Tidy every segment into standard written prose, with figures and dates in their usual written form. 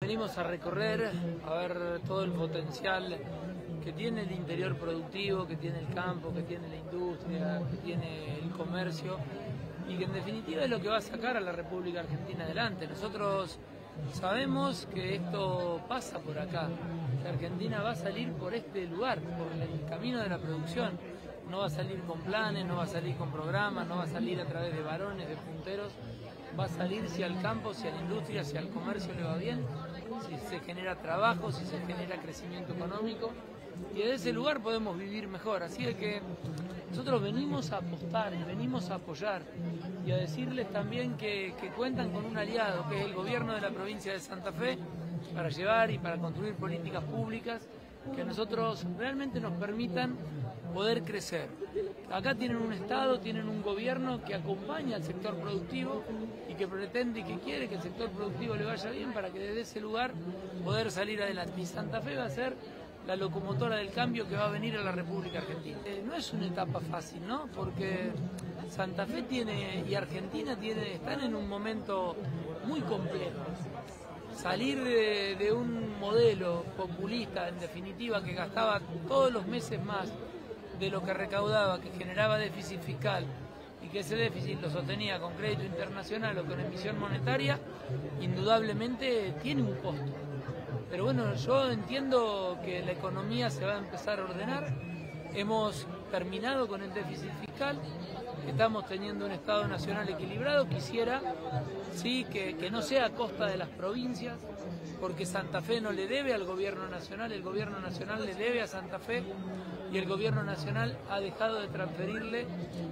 Venimos a recorrer, a ver todo el potencial que tiene el interior productivo, que tiene el campo, que tiene la industria, que tiene el comercio y que en definitiva es lo que va a sacar a la República Argentina adelante. Nosotros sabemos que esto pasa por acá, que Argentina va a salir por este lugar, por el camino de la producción. No va a salir con planes, no va a salir con programas, no va a salir a través de varones, de punteros, va a salir si al campo, si a la industria, si al comercio le va bien, si se genera trabajo, si se genera crecimiento económico, y desde ese lugar podemos vivir mejor. Así es que nosotros venimos a apostar y venimos a apoyar y a decirles también que cuentan con un aliado, que es el gobierno de la provincia de Santa Fe, para llevar y para construir políticas públicas que a nosotros realmente nos permitan poder crecer. Acá tienen un Estado, tienen un gobierno que acompaña al sector productivo y que pretende y que quiere que el sector productivo le vaya bien para que desde ese lugar poder salir adelante. Y Santa Fe va a ser la locomotora del cambio que va a venir a la República Argentina. No es una etapa fácil, ¿no? Porque Santa Fe y Argentina están en un momento muy complejo. Salir de un modelo populista, en definitiva, que gastaba todos los meses más de lo que recaudaba, que generaba déficit fiscal y que ese déficit lo sostenía con crédito internacional o con emisión monetaria, indudablemente tiene un costo. Pero bueno, yo entiendo que la economía se va a empezar a ordenar. Hemos terminado con el déficit fiscal, estamos teniendo un Estado nacional equilibrado. Quisiera sí que no sea a costa de las provincias, porque Santa Fe no le debe al gobierno nacional, el gobierno nacional le debe a Santa Fe y el gobierno nacional ha dejado de transferirle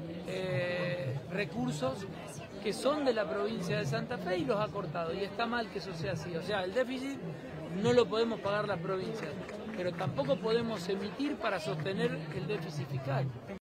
recursos que son de la provincia de Santa Fe y los ha cortado, y está mal que eso sea así. O sea, el déficit no lo podemos pagar las provincias, pero tampoco podemos emitir para sostener el déficit fiscal.